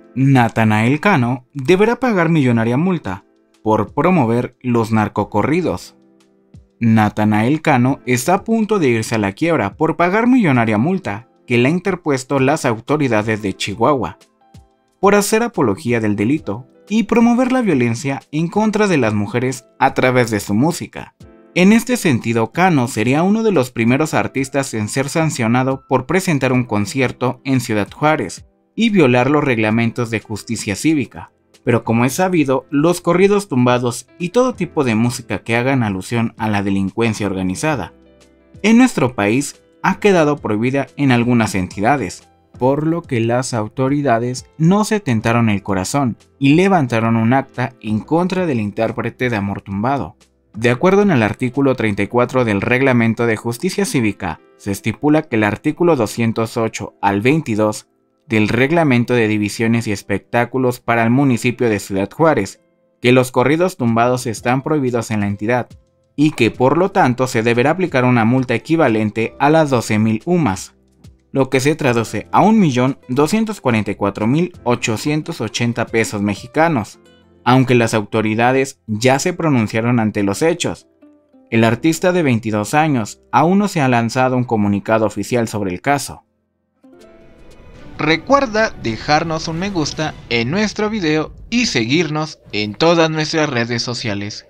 Natanael Cano deberá pagar millonaria multa por promover los narcocorridos. Natanael Cano está a punto de irse a la quiebra por pagar millonaria multa que le han interpuesto las autoridades de Chihuahua por hacer apología del delito y promover la violencia en contra de las mujeres a través de su música. En este sentido, Cano sería uno de los primeros artistas en ser sancionado por presentar un concierto en Ciudad Juárez y violar los reglamentos de justicia cívica. Pero como es sabido, los corridos tumbados y todo tipo de música que hagan alusión a la delincuencia organizada en nuestro país ha quedado prohibida en algunas entidades, por lo que las autoridades no se tentaron el corazón y levantaron un acta en contra del intérprete de Amor Tumbado. De acuerdo en el artículo 34 del Reglamento de Justicia Cívica, se estipula que el artículo 208 al 22 del Reglamento de Divisiones y Espectáculos para el municipio de Ciudad Juárez, que los corridos tumbados están prohibidos en la entidad y que por lo tanto se deberá aplicar una multa equivalente a las 12,000 UMAS, lo que se traduce a 1.244.880 pesos mexicanos, aunque las autoridades ya se pronunciaron ante los hechos. El artista de 22 años aún no se ha lanzado un comunicado oficial sobre el caso. Recuerda dejarnos un me gusta en nuestro video y seguirnos en todas nuestras redes sociales.